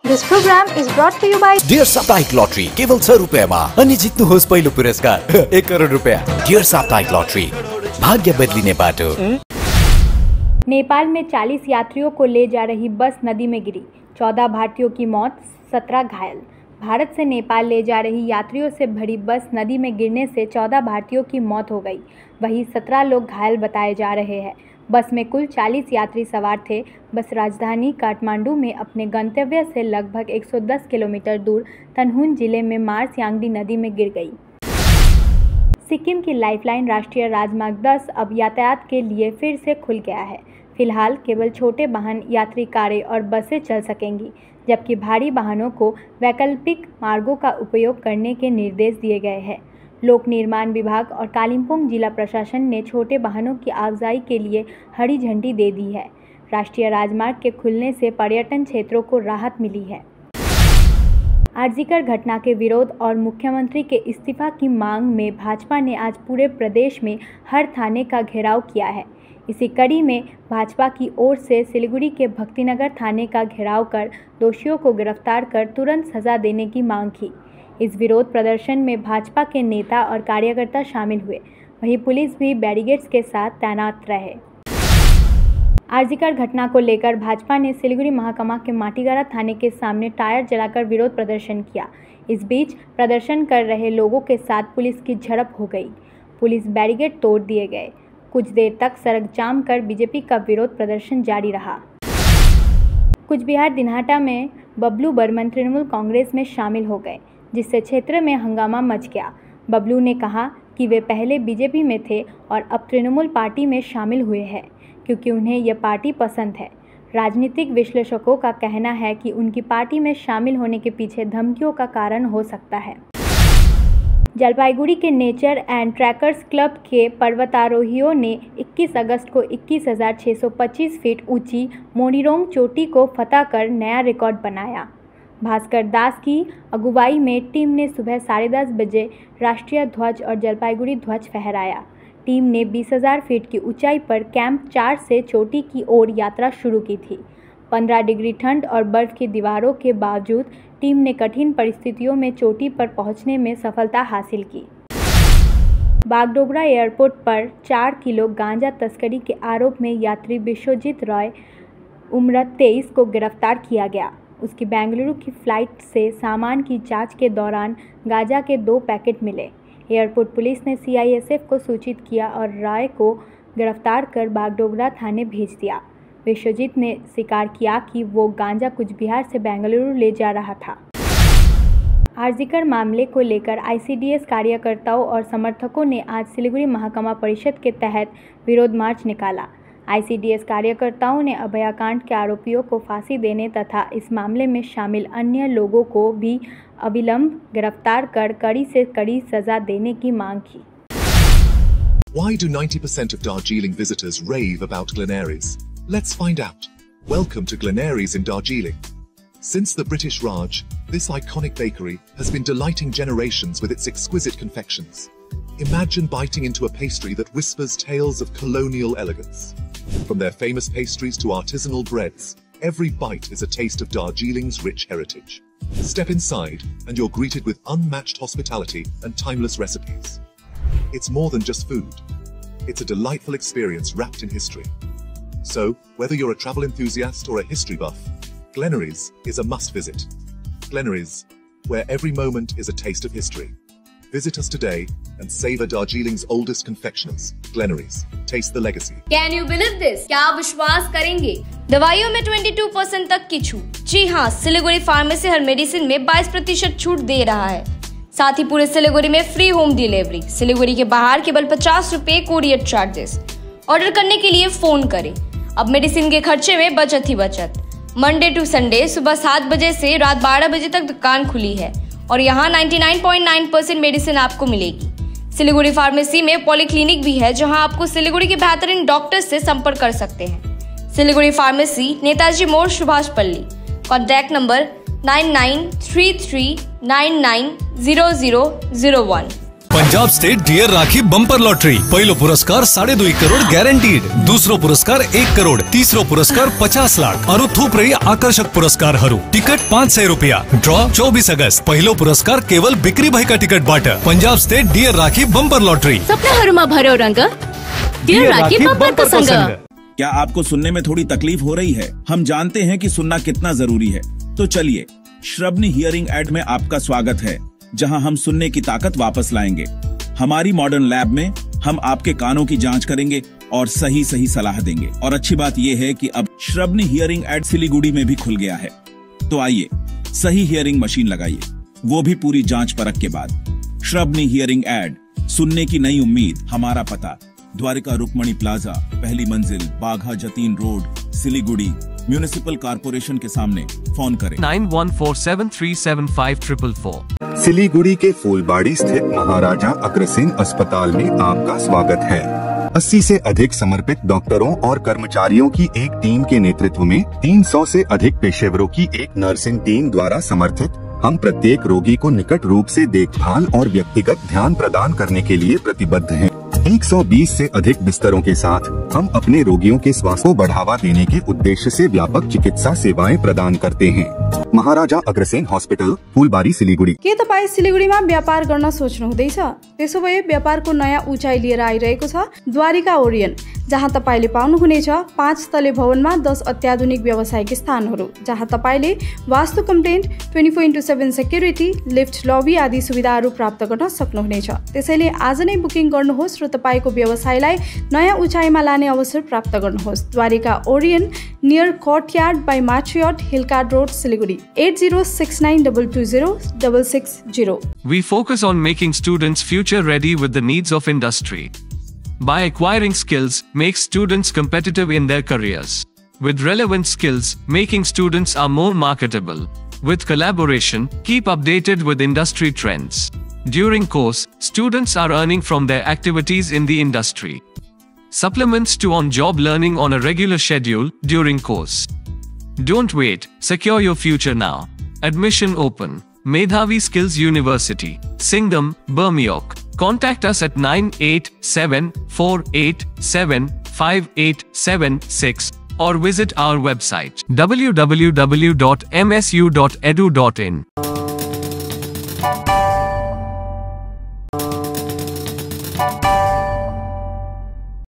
This program is brought to you by dear साप्ताहिक lottery केवल 100 रुपैयाँमा अनि जित्नुहोस् पहिलो पुरस्कार 1 करोड रुपैयाँ। डियर साप्ताहिक लॉटरी, भाग्य बदलिने बाटो। नेपाल में 40 यात्रियों को ले जा रही बस नदी में गिरी, 14 भारतीयों की मौत, 17 घायल। भारत से नेपाल ले जा रही यात्रियों से भरी बस नदी में गिरने से 14 भारतीयों की मौत हो गई, वहीं 17 लोग घायल बताए जा रहे हैं। बस में कुल 40 यात्री सवार थे। बस राजधानी काठमांडू में अपने गंतव्य से लगभग 110 किलोमीटर दूर तनहुन जिले में मार्स यांगडी नदी में गिर गई। सिक्किम की लाइफलाइन राष्ट्रीय राजमार्ग 10 अब यातायात के लिए फिर से खुल गया है। फिलहाल केवल छोटे वाहन, यात्री कारें और बसें चल सकेंगी, जबकि भारी वाहनों को वैकल्पिक मार्गों का उपयोग करने के निर्देश दिए गए हैं। लोक निर्माण विभाग और कालिम्पोंग जिला प्रशासन ने छोटे वाहनों की आवाजाही के लिए हरी झंडी दे दी है। राष्ट्रीय राजमार्ग के खुलने से पर्यटन क्षेत्रों को राहत मिली है। आरजीकर घटना के विरोध और मुख्यमंत्री के इस्तीफा की मांग में भाजपा ने आज पूरे प्रदेश में हर थाने का घेराव किया है। इसी कड़ी में भाजपा की ओर से सिलीगुड़ी के भक्तिनगर थाने का घेराव कर दोषियों को गिरफ्तार कर तुरंत सजा देने की मांग की। इस विरोध प्रदर्शन में भाजपा के नेता और कार्यकर्ता शामिल हुए, वहीं पुलिस भी बैरिकेड्स के साथ तैनात रहे। आरजीकर घटना को लेकर भाजपा ने सिलीगुड़ी महाकमा के माटीगड़ा थाने के सामने टायर जलाकर विरोध प्रदर्शन किया। इस बीच प्रदर्शन कर रहे लोगों के साथ पुलिस की झड़प हो गई। पुलिस बैरिकेड तोड़ दिए गए। कुछ देर तक सड़क जाम कर बीजेपी का विरोध प्रदर्शन जारी रहा। कुछ बिहार दिनहाटा में बबलू बर्मन तृणमूल कांग्रेस में शामिल हो गए, जिससे क्षेत्र में हंगामा मच गया। बबलू ने कहा कि वे पहले बीजेपी में थे और अब तृणमूल पार्टी में शामिल हुए हैं, क्योंकि उन्हें यह पार्टी पसंद है। राजनीतिक विश्लेषकों का कहना है कि उनकी पार्टी में शामिल होने के पीछे धमकियों का कारण हो सकता है। जलपाईगुड़ी के नेचर एंड ट्रैकर्स क्लब के पर्वतारोहियों ने 21 अगस्त को 21,625 फीट ऊंची मोनीरोंग चोटी को फतह कर नया रिकॉर्ड बनाया। भास्कर दास की अगुवाई में टीम ने सुबह 10:30 बजे राष्ट्रीय ध्वज और जलपाईगुड़ी ध्वज फहराया। टीम ने 20,000 फीट की ऊंचाई पर कैंप 4 से चोटी की ओर यात्रा शुरू की थी। 15 डिग्री ठंड और बर्फ की दीवारों के बावजूद टीम ने कठिन परिस्थितियों में चोटी पर पहुंचने में सफलता हासिल की। बागडोगरा एयरपोर्ट पर 4 किलो गांजा तस्करी के आरोप में यात्री विश्वजीत रॉय उम्र 23 को गिरफ्तार किया गया। उसकी बेंगलुरु की फ्लाइट से सामान की जांच के दौरान गांजा के 2 पैकेट मिले। एयरपोर्ट पुलिस ने सीआईएसएफ को सूचित किया और रॉय को गिरफ्तार कर बागडोगरा थाने भेज दिया। विश्वजीत ने स्वीकार किया कि वो गांजा कुछ बिहार से बेंगलुरु ले जा रहा था। आरजीकर मामले को लेकर आईसीडीएस कार्यकर्ताओं और समर्थकों ने आज सिलीगुड़ी महाकमा परिषद के तहत विरोध मार्च निकाला। आईसीडीएस कार्यकर्ताओं ने अभयाकांड के आरोपियों को फांसी देने तथा इस मामले में शामिल अन्य लोगों को भी अविलंब गिरफ्तार कर कड़ी से कड़ी सजा देने की मांग की। Why do 90% of Darjeeling visitors rave about Glenaries? Let's find out. Welcome to Glenaries in Darjeeling. Since the British Raj, this iconic bakery has been delighting generations with its exquisite confections. Imagine biting into a pastry that whispers tales of colonial elegance. From their famous pastries to artisanal breads, every bite is a taste of Darjeeling's rich heritage. Step inside and you're greeted with unmatched hospitality and timeless recipes. It's more than just food. It's a delightful experience wrapped in history. So, whether you're a travel enthusiast or a history buff, Glenaries is a must visit. Glenaries, where every moment is a taste of history. Visit us today and savor Darjeeling's oldest confectioners, Glenaries. Taste the legacy. Can you believe this? क्या आप विश्वास करेंगे? दवाइयों में 22% तक की छूट। जी हाँ, सिलीगुड़ी फार्मेसी हर मेडिसिन में 22% छूट दे रहा है। साथ ही पूरे सिलीगुड़ी में फ्री होम डिलीवरी। सिलीगुड़ी के बाहर केवल 50 रुपए कोरियर चार्जेस। ऑर्डर करने के लिए फोन करें। अब मेडिसिन के खर्चे में बचत ही बचत। मंडे टू संडे सुबह 7 बजे से रात 12 बजे तक दुकान खुली है और यहाँ 99.9% मेडिसिन आपको मिलेगी। सिलीगुड़ी फार्मेसी में पॉलीक्लिनिक भी है, जहाँ आपको सिलीगुड़ी के बेहतरीन डॉक्टर से संपर्क कर सकते हैं। सिलीगुड़ी फार्मेसी, नेताजी मोड़, Subhash Palli. Contact number 9933990001। Punjab state dear Rakhi bumper lottery पहलो पुरस्कार 2.5 करोड़ गैरंटीड, दूसरो पुरस्कार 1 करोड़, तीसरो पुरस्कार 50 लाख और थूप रही आकर्षक पुरस्कार हरू। टिकट 500 रुपया। ड्रॉ 24 अगस्त। पहलो पुरस्कार केवल बिक्री भाई का टिकट बाट। Punjab state dear Rakhi bumper lottery. सपना भरो रंग डियर राखी बम्पर का संग। क्या आपको सुनने में थोड़ी तकलीफ हो रही है? हम जानते हैं कि सुनना कितना जरूरी है, तो चलिए श्रवणी हियरिंग एड में आपका स्वागत है, जहां हम सुनने की ताकत वापस लाएंगे। हमारी मॉडर्न लैब में हम आपके कानों की जांच करेंगे और सही सलाह देंगे। और अच्छी बात यह है कि अब श्रवणी हियरिंग एड सिलीगुड़ी में भी खुल गया है। तो आइए सही हियरिंग मशीन लगाइए, वो भी पूरी जांच परख के बाद। श्रवणी हियरिंग एड, सुनने की नई उम्मीद। हमारा पता द्वारिका रुक्मणी प्लाजा, पहली मंजिल, Bagha Jatin road, Siliguri, municipal corporation के सामने। फोन करें 9147375444। सिलीगुड़ी के फूलबाड़ी स्थित महाराजा अग्रसेन अस्पताल में आपका स्वागत है। 80 से अधिक समर्पित डॉक्टरों और कर्मचारियों की एक टीम के नेतृत्व में 300 से अधिक पेशेवरों की एक नर्सिंग टीम द्वारा समर्थित हम प्रत्येक रोगी को निकट रूप से देखभाल और व्यक्तिगत ध्यान प्रदान करने के लिए प्रतिबद्ध हैं। 120 से अधिक बिस्तरों के साथ हम अपने रोगियों के स्वास्थ्य को बढ़ावा देने के उद्देश्य से व्यापक चिकित्सा सेवाएं प्रदान करते हैं। महाराजा अग्रसेन हॉस्पिटल, फूलबारी, सिलीगुड़ी। के तपाईँ सिलीगुडीमा व्यापार गर्न सोच्नुहुँदैछ? त्यसो भए व्यापारको नयाँ उचाइ लिएर आइरहेको छ द्वारिका ओरियन, जहाँ तपाईले पाउनुहुनेछ 5 तले भवनमा 10 अत्याधुनिक व्यावसायिक स्थानहरू, जहाँ तपाईले वास्तु कम्प्लेन्ट, 24/7 सेक्युरिटी, लिफ्ट, लबी आदि सुविधाहरू प्राप्त गर्न सक्नुहुनेछ। त्यसैले आज नै बुकिङ गर्नुहोस् र तपाईको व्यवसायलाई नयाँ उचाइमा लाने अवसर प्राप्त गर्नुहोस्। Dwarika Orion, near courtyard by Marriott, hill cart road, Siliguri. 8069220660। We focus on making students future ready with the needs of industry. By acquiring skills, make students competitive in their careers. With relevant skills, making students are more marketable. With collaboration, keep updated with industry trends. During course, students are earning from their activities in the industry. Supplements to on-job learning on a regular schedule during course. Don't wait, secure your future now. Admission open. Medhavi Skills University, Singham, Bermioc. Contact us at 9874875876 or visit our website www.msu.edu.in.